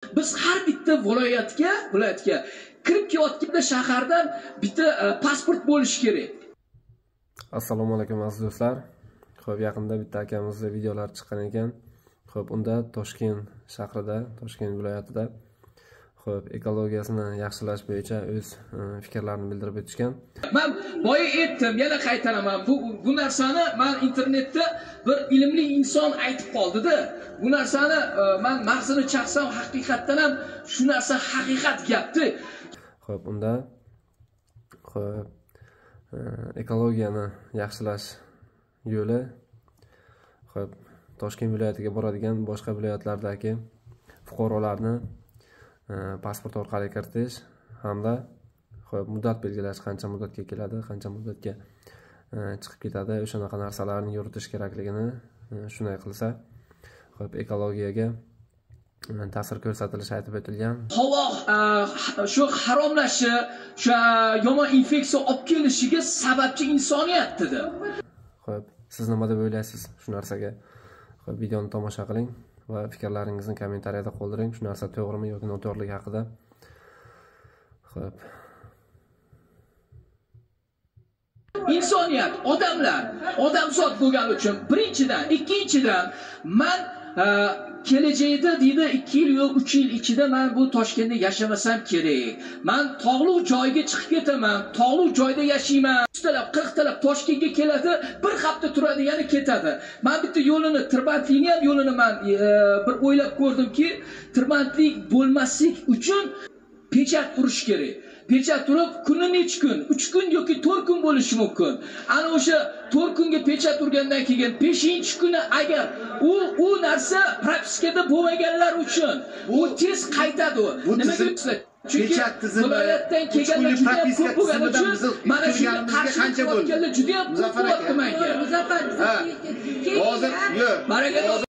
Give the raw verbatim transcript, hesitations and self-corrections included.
Biz har bitta viloyatga, viloyatga kirib kelayotganda shahardan bitta pasport bo'lishi kerak. Assalomu alaykum aziz do'stlar. Xo'p, yaqinda bitta akamizning videolar chiqqan ekan. Xo'p, unda Toshkent shahrida, Toshkent viloyatida xo'p, ekologiyasini yaxshilash bo'yicha o'z fikrlarini bildirib o'tishgan. Men boya aytdim, yana qaytaraman. Bu bu narsani men internetda bir ilmli inson aytib qoldi-da. Bu narsani men mag'zini chaqsam, haqiqatdan ham shu narsa haqiqat gapdi. Xo'p, unda xo'p, ekologiyani yaxshilash yo'li xo'p, Toshkent viloyatiga boradigan boshqa viloyatlardagi fuqarolarni pasport orqali kiritish hamda xo'p, muddat belgilash, qancha muddatga keladi, qancha muddatga chiqib ketadi, o'shanaqa narsalarni yuritish kerakligini, shunday qilsa xo'p, ekologiyaga ta'sir ko'rsatilishi aytib o'tilgan. Havo shu haromlashi, shu yomon infeksiya olib kelishiga sababchi insoniyat dedi. Xo'p, siz nima deb o'ylaysiz shu narsaga? Xo'p, videoni tomosha qiling va fikrlaringizni kommentariyada qoldiring. Shu narsa to'g'rimi yoki noto'g'riligi haqida. Xo'p. Insoniyat, odamlar, odamzod bo'lgani uchun birinchidan, ikkinchidan men kelajakda deydi ikki yil yo'q uch yil ichida men bu Toshkentda yashamasam kerak. Men tog'li joyga chiqib ketaman, tog'li joyda yashayman. Ustalab qirq talab Toshkentga keladi, bir hafta turadi, yana ketadi. Men bitta yo'lini, tirbandlikni ham yo'lini men bir o'ylab ko'rdimki, tirbandlik bo'lmaslik uchun pechat urish kerak. Pechat turib, kuni necha kun? uch kun yoki to'rt kun bo'lishi mumkin. Ana o'sha to'rt kunga pechat urgandan keyin beshinchi kuni agar u u narsa propiskada bo'lmaganlar uchun u tez qaytadi. Nimaga desa, chunki viloyatdan kelganlar juda ko'p bo'lgani uchun mana shunga qarshi bo'lganlar juda ham ko'p bo'lyapti menga. Muzaffar, hozir yo'q.